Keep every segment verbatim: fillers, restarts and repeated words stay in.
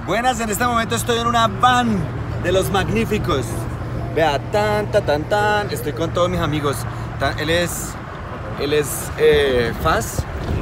Buenas, en este momento estoy en una van de los magníficos. Vea, tan, tan, tan, tan. Estoy con todos mis amigos. Tan, él es, él es eh, Faz.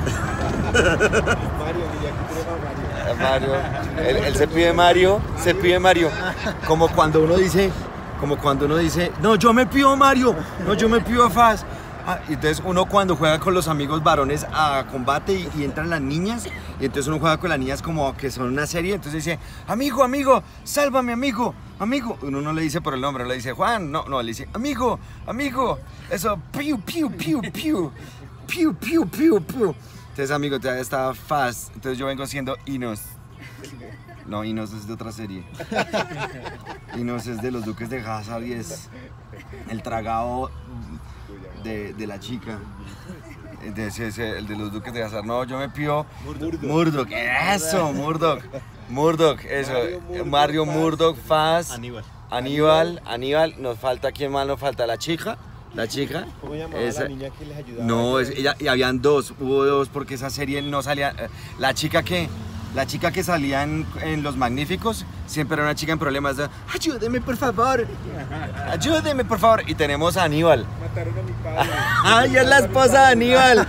Mario, Mario. Él, él se pide Mario, se pide Mario. Como cuando uno dice, como cuando uno dice, no, yo me pido Mario, no, yo me pido Faz. Ah, entonces uno cuando juega con los amigos varones a combate y, y entran las niñas, y entonces uno juega con las niñas como que son una serie, entonces dice, amigo, amigo, sálvame, amigo, amigo. Uno no le dice por el nombre, no le dice Juan, no, no, le dice, amigo, amigo, eso, piu, piu, piu, piu, piu, piu, piu, piu. Entonces, amigo, ya está Faz, entonces yo vengo siendo Inos. No, Inos es de otra serie. Inos es de los Duques de Hazzard y es el tragado De, de la chica, de, ese, ese, el de los Duques de Hazzard. No, yo me pido Murdoch, eso, Murdoch, Murdoch, eso, Mario, Mario Murdoch, Faz, Aníbal. Aníbal, Aníbal, nos falta, ¿quién más nos falta? La chica, la chica. ¿Cómo llamaba esa, la niña que les ayudaba? No, es, ella, y habían dos, hubo dos porque esa serie no salía, la chica que... La chica que salía en, en Los Magníficos siempre era una chica en problemas. De, ayúdeme, por favor. Ayúdeme, por favor. Y tenemos a Aníbal. Mataron a mi padre. ¡Ay, es la esposa de Aníbal!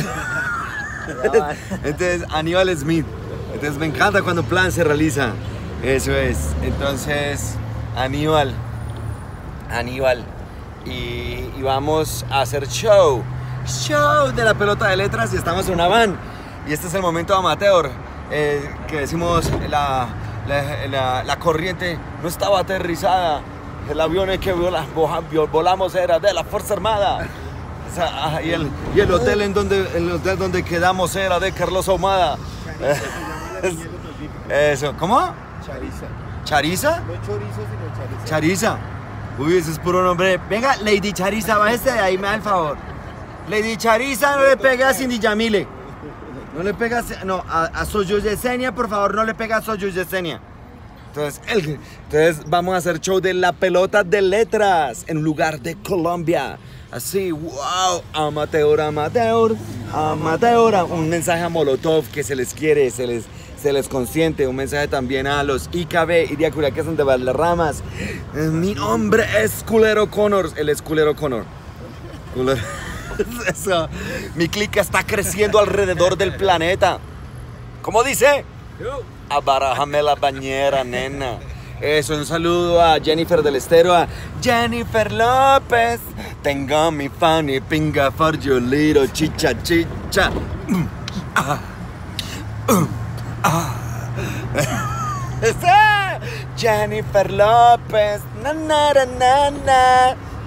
Entonces, Aníbal Smith. Entonces, me encanta cuando un plan se realiza. Eso es. Entonces, Aníbal. Aníbal. Y, y vamos a hacer show. Show de la pelota de letras y estamos en una van. Y este es el momento amateur. Eh, que decimos la, la, la, la corriente no estaba aterrizada, el avión que vola, volamos era de la Fuerza Armada, o sea, y, el, y el hotel en donde el hotel donde quedamos era de Carlos Ahumada. Eso, ¿cómo? Chariza. ¿Chariza? No chorizo, sino Chariza. Chariza. Uy, ese es puro nombre. Venga, Lady Chariza, bájese de ahí, me da el favor. Lady Chariza, no le pegue a Cindy Yamile. No le pegas, no, a, a Soyuz Yesenia, por favor, no le pegas a Soyuz Yesenia. Entonces, el, entonces, vamos a hacer show de la pelota de letras en un lugar de Colombia. Así, wow, amateur, amateur, amateur. Un mensaje a Molotov que se les quiere, se les, se les consiente. Un mensaje también a los I K B, Iria Curia, que son de Valderramas. Mi nombre es Culero Connors, él es Culero Connor. Culero. Eso. Mi clica está creciendo alrededor del planeta. ¿Cómo dice? Abarájame la bañera, nena. Eso, un saludo a Jennifer del Estero, a Jennifer López. Tengo mi funny pinga for you little chicha chicha. Ah. Uh. Ah. Jennifer López. Na na na na.